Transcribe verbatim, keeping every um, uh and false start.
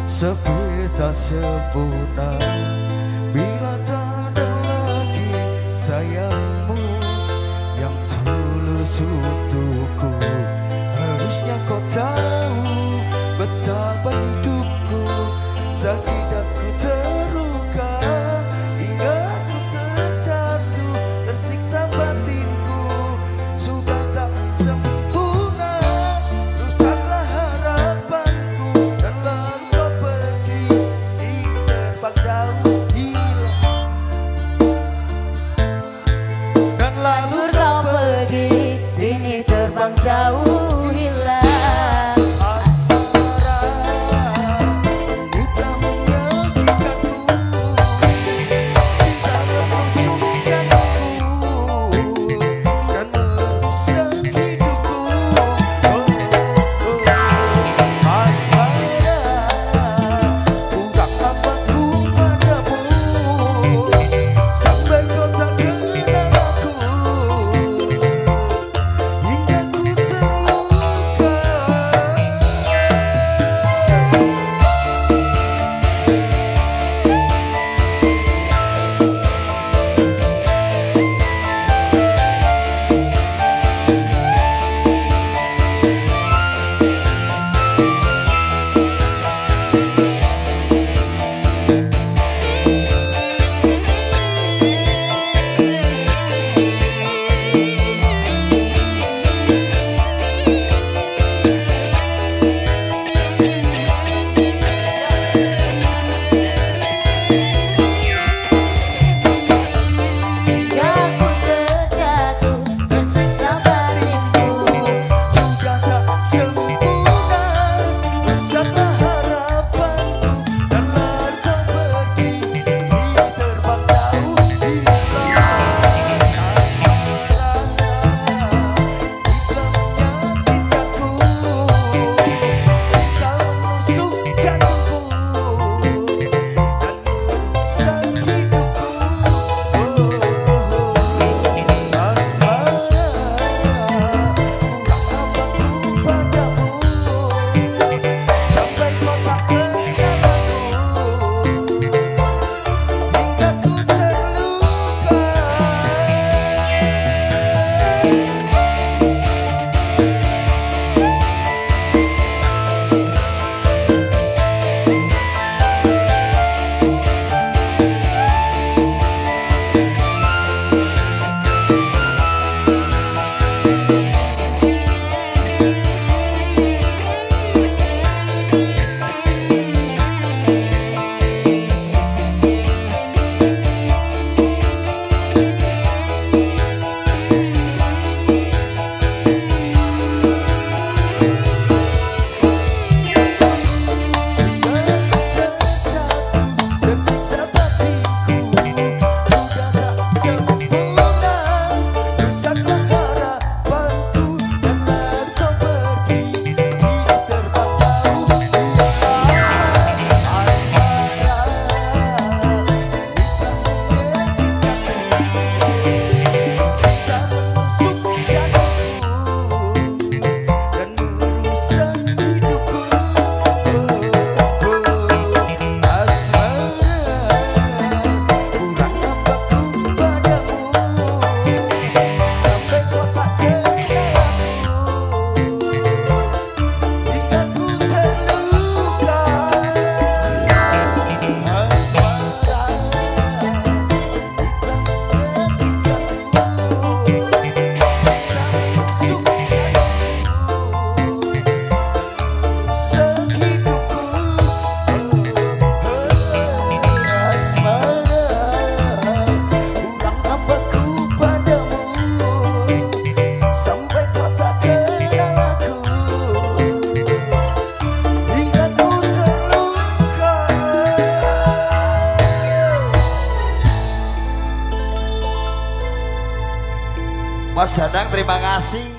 sepi tak sempurna bila tak ada lagi sayangmu yang tulus untukku. Harusnya kau tahu betapa hidupku sakit dan ku terluka hingga ku terjatuh, tersiksa batinku. Sudah tak sempurna, rusaklah harapanku dan lalu kau pergi ingin terbang jauh hilang. Dan lalu kau pergi ini terbang jauh hilang. Mas Danang, terima kasih.